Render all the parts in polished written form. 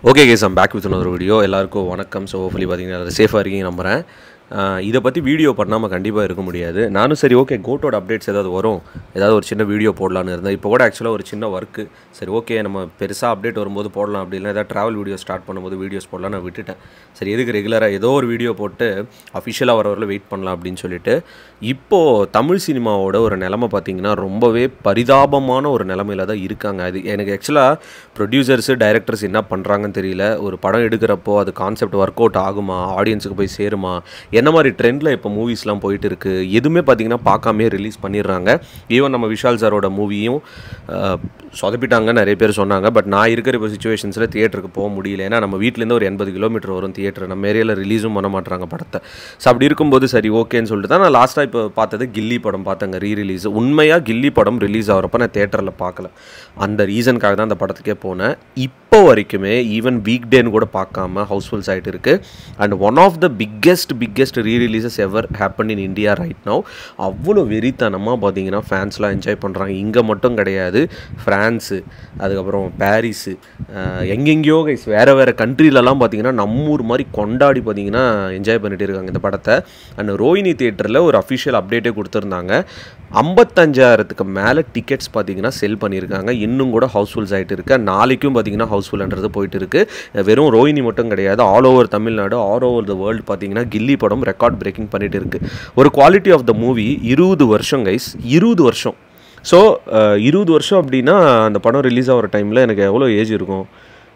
Okay guys, I'm back with another video. எல்லாருக்கும் வணக்கம். So hopefully பாத்தீங்கன்னா சேஃபா இருக்கீங்க நம்புறேன். இத பத்தி வீடியோ பண்ணாம கண்டிப்பா இருக்க முடியாது. நானும் சரி ஓகே கோட்டோட அப்டேட்ஸ் ஏதாவது வரும். ஏதாவது ஒரு சின்ன வீடியோ போடலாம்னு இருந்தேன். இப்போ கூட एक्चुअली ஒரு சின்ன வர்க். சரி ஓகே நம்ம பெருசா அப்டேட் வரும்போது போடலாம் அப்படி இல்ல ஏதாவது டிராவல் வீடியோ ஸ்டார்ட் பண்ணும்போது வீடியோஸ் போடலாம் நான் விட்டுட்டேன். சரி எதுக்கு ரெகுலரா ஏதோ ஒரு வீடியோ போட்டு ஆபீஷியலா வரவரையில வெயிட் பண்ணலாம் அப்படினு சொல்லிட்டு இப்போ தமிழ் சினிமாவோட ஒரு நிலைமை பாத்தீங்கன்னா ரொம்பவே பரிதாபமான ஒரு நிலைமையில தான் இருக்காங்க. அது எனக்கு एक्चुअली ப்ரொடியூசர்ஸ் டைரக்டர்ஸ் என்ன பண்றாங்கன்னு தெரியல. ஒரு படம் எடுக்கறப்போ அது கான்செப்ட் வொர்க் அவுட் ஆகுமா? ஆடியன்ஸ்க்கு போய் சேருமா? என்ன மாதிரி ட்ரெண்ட்ல இப்போ மூவிஸ்லாம் போயிட்டு இருக்கு. எதுமே பாத்தீங்கன்னா பார்க்காமயே ரிலீஸ் பண்ணிடுறாங்க. ஈவன் நம்ம விஷால் சாரோட மூவியும் சொதப்பிட்டாங்க நிறைய பேர் சொன்னாங்க. பட் நான் இருக்கிற இப்போ சிச்சுவேஷன்ஸ்ல தியேட்டருக்கு போக முடியல. ஏன்னா நம்ம வீட்ல இருந்து ஒரு 80 கிலோமீட்டர் வரும் தியேட்டர். நம்ம ஏரியால ரிலீஸும் பண்ண மாட்டாங்க படத்தை. ஸோ அப்படி இருக்கும்போது சரி ஓகேன்னு சொல்லிட்டு தான் நான் லாஸ்ட்டாக இப்போ பார்த்தது கில்லி படம் பார்த்தேங்க ரீரிலீஸ். உண்மையாக கில்லி படம் ரிலீஸ் ஆகிறப்ப நான் தியேட்டரில் பார்க்கல. அந்த ரீசனுக்காக தான் அந்த படத்துக்கே போனேன். இப்போ வரைக்குமே ஈவன் வீக் டேன்னு கூட பார்க்காம ஹவுஸ்ஃபுல்ஸ் ஆகிட்டு இருக்கு. And one of the biggest rereleases ever happen in India right now. அவ்வளோ வெறித்தனமாக பார்த்தீங்கன்னா ஃபேன்ஸ்லாம் என்ஜாய் பண்ணுறாங்க. இங்கே மட்டும் கிடையாது, ஃப்ரான்ஸு, அதுக்கப்புறம் பாரிஸு, எங்கெங்கேயோ கைஸ் வேறு கண்ட்ரிலலாம் பார்த்தீங்கன்னா நம்மூர் மாதிரி கொண்டாடி பார்த்தீங்கன்னா என்ஜாய் பண்ணிட்டு இருக்காங்க இந்த படத்தை. அண்ட் ரோஹினி தியேட்டரில் ஒரு அஃபிஷியல் அப்டேட்டே கொடுத்துருந்தாங்க. 55,000க்கு மேலே டிக்கெட்ஸ் பார்த்தீங்கன்னா செல் பண்ணியிருக்காங்க. இன்னும் கூட ஹவுஸ்ஃபுல்ஸ் ஆகிட்டு இருக்கு. நாளைக்கும் பார்த்தீங்கன்னா ஹவுஸ்ஃபுல்ன்றது போயிட்டு இருக்கு. வெறும் ரோஹினி மட்டும் கிடையாது, all over Tamil Nadu, all over the world பார்த்தீங்கன்னா கில்லி படம் ரெக்கார்ட் பிரேக்கிங் பண்ணிட்டு இருக்கு. ஒரு குவாலிட்டி ஆஃப் த மூவி 20 வருஷம் கைஸ், 20 வருஷம். ஸோ 20 வருஷம் அப்படின்னா அந்த படம் ரிலீஸ் ஆகிற டைமில் எனக்கு எவ்வளோ ஏஜ் இருக்கும்?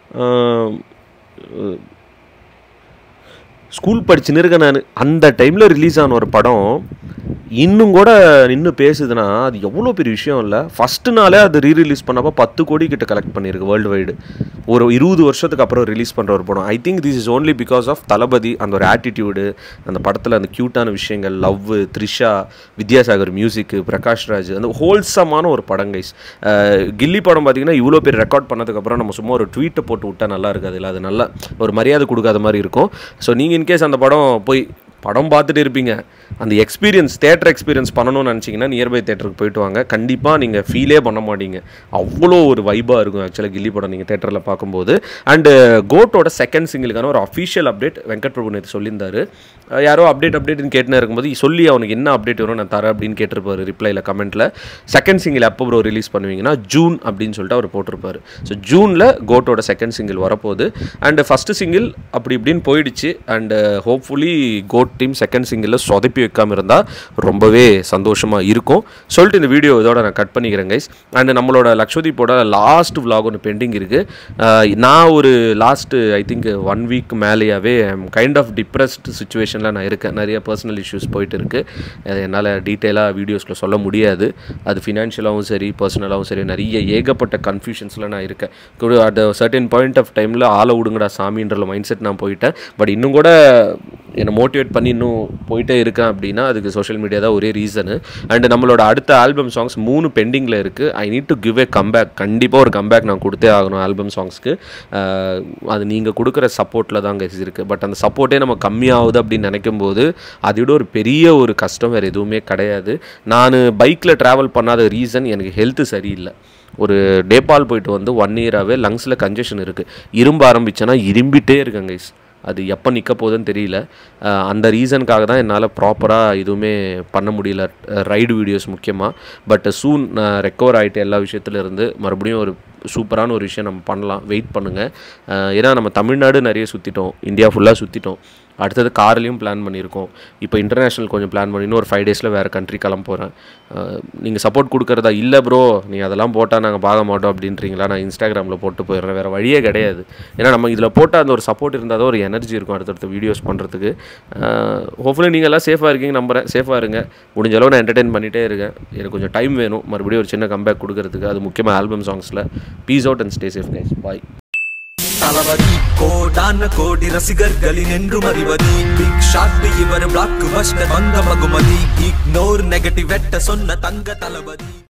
ஸ்கூல் படிச்சுன்னு இருக்கேன் நான். அந்த டைமில் ரிலீஸ் ஆன ஒரு படம் இன்னும் கூட நின்று பேசுதுன்னா அது எவ்வளோ பெரிய விஷயம் இல்லை. ஃபஸ்ட்டு நாளே அது ரீரிலீஸ் பண்ணப்போ 10 கோடி கிட்ட கலெக்ட் பண்ணியிருக்கு வேர்ல்டு வைடு. ஒரு 20 வருஷத்துக்கு அப்புறம் ரிலீஸ் பண்ணுற ஒரு படம். I think this is only because of Thalapathy. அந்த ஒரு ஆட்டிடியூடு, அந்த படத்தில் அந்த க்யூட்டான விஷயங்கள், லவ், த்ரிஷா, வித்யாசாகர் மியூசிக்கு, பிரகாஷ் ராஜ், அந்த ஹோல்சமான ஒரு படம் கைஸ். கில்லி படம் பார்த்தீங்கன்னா இவ்வளோ பேர் ரெக்கார்ட் பண்ணதுக்கப்புறம் நம்ம சும்மா ஒரு ட்வீட்டை போட்டு விட்டால் நல்லா இருக்காது இல்லை, அது நல்லா ஒரு மரியாதை கொடுக்காத மாதிரி இருக்கும். ஸோ நீங்கள் இன்கேஸ் அந்த படம் போய் படம் பார்த்துட்டு இருப்பீங்க, அந்த எக்ஸ்பீரியன்ஸ் தேட்டர் எக்ஸ்பீரியன்ஸ் பண்ணணும்னு நினச்சிங்கன்னா நியர்பை தேட்டருக்கு போயிட்டு வாங்க. கண்டிப்பாக நீங்கள் ஃபீலே பண்ண மாட்டீங்க. அவ்வளோ ஒரு வைபாக இருக்கும் ஆக்சுவலாக கில்லி படம் நீங்கள் தேட்டரில் பார்க்கும்போது. அண்டு கோட்டோட செகண்ட் சிங்கிளுக்கான ஒரு அஃபிஷியல் அப்டேட் வெங்கட் பிரபு நேற்று சொல்லியிருந்தாரு. யாரோ அப்டேட்னு கேட்டுன்னு இருக்கும்போது சொல்லி அவனுக்கு என்ன அப்டேட் வரும் நான் தரேன் அப்படின்னு கேட்டிருப்பாரு ரிப்ளையில் கமெண்ட்டில். செகண்ட் சிங்கிள் எப்போ ப்ரோ ரிலீஸ் பண்ணுவீங்கன்னா ஜூன் அப்படின்னு சொல்லிட்டு அவர் போட்டிருப்பாரு. ஸோ ஜூனில் கோட்டோட செகண்ட் சிங்கிள் வரப்போகுது. அண்டு ஃபஸ்ட்டு சிங்கிள் அப்படி இப்படின்னு போயிடுச்சு. And hopefully GOAT team second சிங்கிளில் சொதப்பி வைக்காமல் இருந்தால் ரொம்பவே சந்தோஷமாக இருக்கும் சொல்லிட்டு இந்த வீடியோ இதோட நான் கட் பண்ணிக்கிறேன் கைஸ். அண்ட் நம்மளோட லக்ஷதீப்போட லாஸ்ட் விலாக் ஒன்று பெண்டிங் இருக்குது. நான் ஒரு லாஸ்ட்டு ஐ திங்க் 1 வீக் மேலேயாவே கைண்ட் ஆஃப் டிப்ரெஸ்ட் சுச்சுவேஷனில் நான் இருக்கேன். நிறைய பர்சனல் இஷ்யூஸ் போயிட்டு இருக்குது. என்னால் டீட்டெயிலாக வீடியோஸில் சொல்ல முடியாது. அது ஃபினான்ஷியலாகவும் சரி பர்சனலாகவும் சரி நிறைய ஏகப்பட்ட கன்ஃபியூஷன்ஸில் நான் இருக்கேன். அட் சர்டன் பாயிண்ட் ஆஃப் டைமில் ஆளை விடுங்கடா சாமின்ற மைண்ட் செட் நான் போயிட்டேன். பட் இன்னும் கூட என்னை மோட்டிவேட் பண்ணி இன்னும் போயிட்டே இருக்கேன் அப்படின்னா அதுக்கு சோஷியல் மீடியா தான் ஒரே ரீசனு. அண்ட் நம்மளோட அடுத்த ஆல்பம் சாங்ஸ் 3 பெண்டிங்கில் இருக்குது. I need to give a comeback. கண்டிப்பாக ஒரு கம்பேக் நான் கொடுத்தே ஆகணும் ஆல்பம் சாங்ஸ்க்கு. அது நீங்கள் கொடுக்குற சப்போர்ட்டில் தான் கைஸ் இருக்குது. பட் அந்த சப்போர்ட்டே நம்ம கம்மியாகுது அப்படின்னு நினைக்கும் போது அதோட ஒரு பெரிய ஒரு கஷ்டம் வேறு எதுவுமே கிடையாது. நான் பைக்கில் ட்ராவல் பண்ணாத ரீசன் எனக்கு ஹெல்த்து சரியில்லை. ஒரு நேபாள் போயிட்டு வந்து 1 இயராகவே லங்ஸில் கன்ஜெஷன் இருக்குது. இரும்ப ஆரம்பிச்சேன்னா இரும்பிட்டே இருக்கேன் கைஸ். அது எப்போ நிற்க போகுதுன்னு தெரியல. அந்த ரீசனுக்காக தான் என்னால் ப்ராப்பராக எதுவுமே பண்ண முடியல, ரைடு வீடியோஸ் முக்கியமாக. பட் சூன் நான் ரெக்கவர் ஆகிட்டு எல்லா விஷயத்துலேருந்து மறுபடியும் ஒரு சூப்பரான ஒரு விஷயம் நம்ம பண்ணலாம். வெயிட் பண்ணுங்கள். ஏன்னா நம்ம தமிழ்நாடு நிறைய சுற்றிட்டோம், இந்தியா ஃபுல்லாக சுற்றிட்டோம். அடுத்தது கார்லேயும் பிளான் பண்ணியிருக்கோம். இப்போ இன்டர்நேஷ்னல் கொஞ்சம் பிளான் பண்ணி இன்னும் ஒரு 5 டேஸில் வேறு கண்ட்ரி கிளம்ப போகிறேன். நீங்கள் சப்போர்ட் கொடுக்குறதா இல்லை ப்ரோ நீ அதெல்லாம் போட்டால் நாங்கள் பார்க்க மாட்டோம் அப்படின்றீங்களா? நான் இன்ஸ்டாகிராமில் போட்டு போயிடுறேன், வேறு வழியே கிடையாது. ஏன்னா நம்ம இதில் போட்டால் அந்த ஒரு சப்போர்ட் இருந்தால் தான் ஒரு எனர்ஜி இருக்கும் அடுத்தடுத்த வீடியோஸ் பண்ணுறதுக்கு. ஹோப்ஃபுல்லி நீங்கள் எல்லாம் சேஃபாக இருக்கீங்க நம்புகிறேன். சேஃபாக இருங்க. முடிஞ்ச அளவு நான் என்டர்டெயின் பண்ணிகிட்டே இருக்கேன். எனக்கு கொஞ்சம் டைம் வேணும் மறுபடியும் ஒரு சின்ன கம்பேக் கொடுக்கறதுக்கு. அது முக்கியமாக ஆல்பம் சாங்ஸில். Peace out and stay safe guys. Bye. Thalapathy கோடான கோடி ரசிகர்களின் என்றும் அறிவதி பிக் ஷாட் இவர் பிளாக் பஸ்டர் வந்த மகுமதி இக்னோர் நெகட்டிவ் வெட்ட சொன்ன தங்க தளபதி.